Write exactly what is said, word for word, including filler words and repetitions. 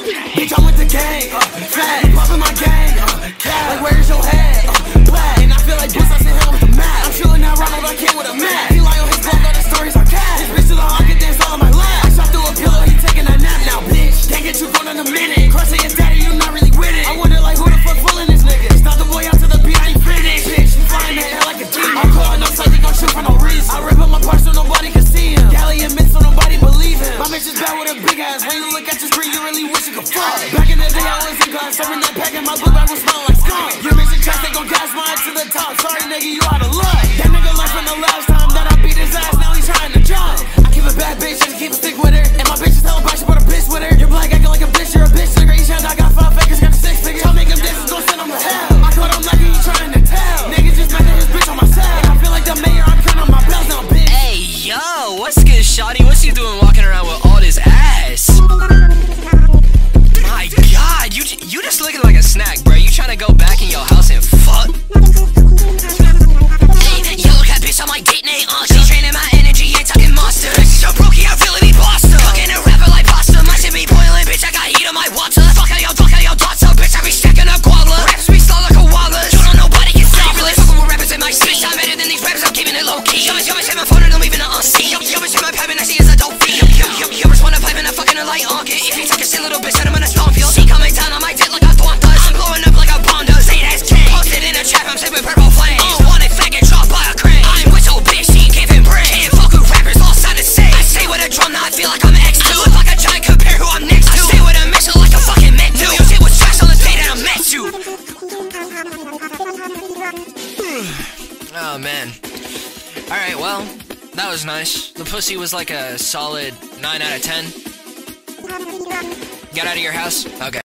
Bitch, I'm with the gang, uh, fat, you poppin' my gang, uh, cat, like where's your head, uh, black, and I feel like Bruce, I sent him with the map. I'm shooting at Ronald, I came with a map. He lie on his blog, all the stories are cat. This bitch to the hawk, can dance all on my lap. I shot through a pillow, he taking a nap now, bitch. Can't get you going in a minute. Crossing your daddy, you not really with it. I wonder like who the fuck fooling this nigga. Stop the boy out to the beat, I ain't finished. Bitch, you flying the air like a demon. I'm calling up something, gon' shoot for no reason. I rip up my parts so nobody can see him. Galley admits so nobody believe him. My bitch is bad with a big ass. When you look at your screen, you really wish you could fuck. Back in the day, I was in class, serving that pack and my book bag was smelling like skunk. Your mission trash, they gon' gas mine to the top. Sorry, nigga, you out of luck. That nigga learned from the last time that I beat his ass. Now he's trying to jump. I keep a bad bitch, just keep a stick with her. And my bitch is hella bad, she put a bitch with her. You're black, acting like a bitch, you're a bitch. Nigga, each hand I got five figures, got a six figures. Tell nigga this is gon' send him to hell. I caught him like he trying to tell. Niggas just mad at his bitch on my cell. And I feel like the mayor, I'm counting my bells now, bitch. Hey, yo, what's good, shawty? What's you doing walking around with all this ass? My God, you you just looking like a snack, bro. You trying to go back in your house and fuck? Hey, yo, look at bitch on my date name, uh, she draining my energy, ain't talking monster. So brokey, I really need pasta. Fucking a rapper like pasta, my shit be boiling, bitch. I got heat on my water. Fuck out yo, fuck out yo, daughter, bitch. I be stacking up guala. Raps be slow like a wallet. You don't nobody can stop me. Really fucking with rappers in my speech. I'm better than these rappers, I'm keeping it low key. Yo, bitch, yo, bitch, hit my phone and I'm leaving it unseen. Yo, yo, bitch, hit my pipe and I see it's a dope beat. Yo, yo, yo, yo, bitch, wanna pipe and I fucking a light on it. If you talking shit, little bitch, then I'm gonna stomp you. She coming down on my dick like a thwomp does. I'm blowing up like a bomb does. Say that's king. Posted in a trap, I'm sipping purple flames. Oh, wanted faggot dropped by a crane. I'm with your bitch, she ain't giving brain. Can't fuck with rappers, all sound the same. I say with a drum, now I feel like I'm X two. I look like a giant compare who I'm next to. I stay with a mission like a fucking met to. Your shit was trash on the day that I met you. Oh man. Alright, well, that was nice. The pussy was like a solid nine out of ten. Get out of your house? Okay.